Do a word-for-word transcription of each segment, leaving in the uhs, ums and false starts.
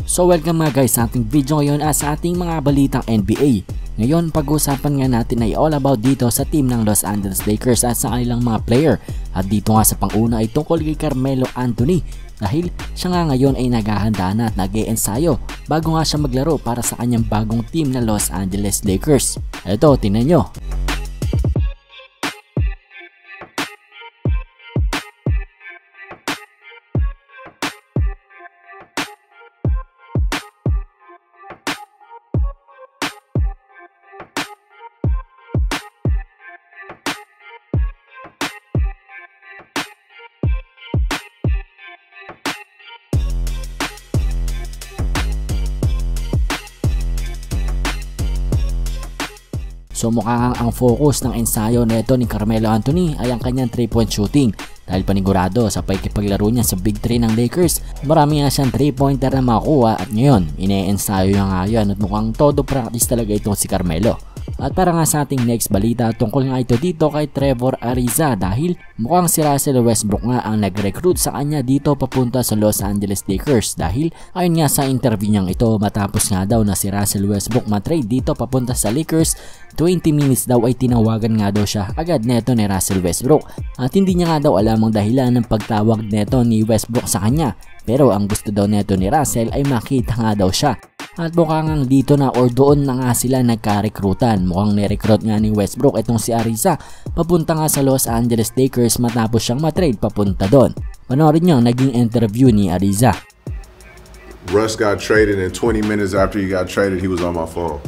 So welcome mga guys sa ating video ngayon at sa ating mga balitang N B A. Ngayon pag-usapan nga natin ay all about dito sa team ng Los Angeles Lakers at sa kanilang mga player. At dito nga sa panguna ay tungkol kay Carmelo Anthony dahil siya nga ngayon ay naghahanda na at nag-e-ensayo bago nga siya maglaro para sa kanyang bagong team na Los Angeles Lakers. Ito, tingnan nyo. So mukhang ang focus ng ensayo nito ni Carmelo Anthony ay ang kanyang three point shooting dahil panigurado sa pakikipaglaro niya sa Big three ng Lakers. Marami nga siyang three pointer na makuha at ngayon ine-ensayo niya nga yan at mukhang todo practice talaga itong si Carmelo. At para nga sa ating next balita, tungkol nga ito dito kay Trevor Ariza dahil mukhang si Russell Westbrook nga ang nag-recruit sa kanya dito papunta sa Los Angeles Lakers dahil ayon nga sa interview niyang ito matapos nga daw na si Russell Westbrook matrade dito papunta sa Lakers, twenty minutes daw ay tinawagan nga daw siya agad neto ni Russell Westbrook at hindi niya nga daw alam ang dahilan ng pagtawag neto ni Westbrook sa kanya, pero ang gusto daw neto ni Russell ay makita nga daw siya. At mukhang dito na or doon na nga sila nagka-recruitan. Mukhang ni-recruit nga ni Westbrook itong si Ariza papunta nga sa Los Angeles Lakers matapos siyang matrade papunta doon. Panoorin nyo naging interview ni Ariza. Russ got traded and twenty minutes after he got traded he was on my phone.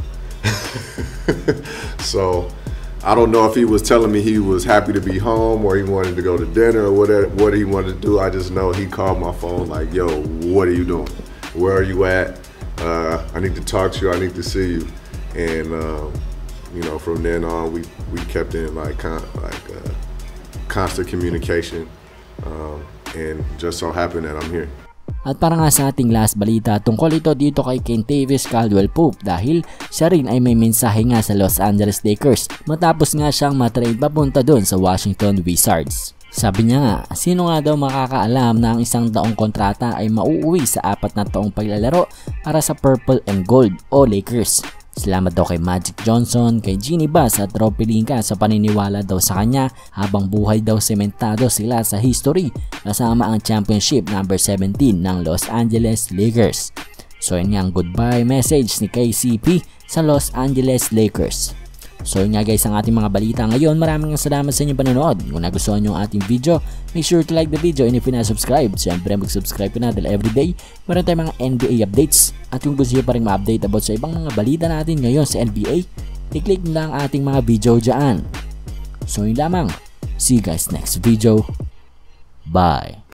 So I don't know if he was telling me he was happy to be home or he wanted to go to dinner or whatever, what he wanted to do. I just know he called my phone like, yo, what are you doing? Where are you at? Uh, I need to talk to you. I need to see you. And um, you know, from then on, we we kept in like con like uh, constant communication. Um, and just so happened that I'm here. At para nga sa ating last balita, tungkol ito dito kay Kentavious Caldwell-Pope dahil siya rin ay may mensahe nga sa Los Angeles Lakers matapos nga siyang matrade papunta doon sa Washington Wizards. Sabi niya nga, sino nga daw makakaalam na ang isang taong kontrata ay mauuwi sa apat na taong paglalaro para sa Purple and Gold o Lakers. Salamat daw kay Magic Johnson, kay Jeanie Buss at Rob Pelinka sa paniniwala daw sa kanya habang buhay daw sementado sila sa history kasama ang championship number seventeen ng Los Angeles Lakers. So yun nga ang goodbye message ni K C P sa Los Angeles Lakers. So yun nga guys ang ating mga balita ngayon. Maraming salamat sa inyong panonood. Kung nagustuhan nyo ang ating video, make sure to like the video and if you na subscribe, syempre mag-subscribe ka na dahil everyday meron tayong mga N B A updates. At kung gusto nyo pa rin ma-update about sa ibang mga balita natin ngayon sa N B A, i-click nyo lang ang ating mga video dyan. So yun lamang. See you guys next video. Bye.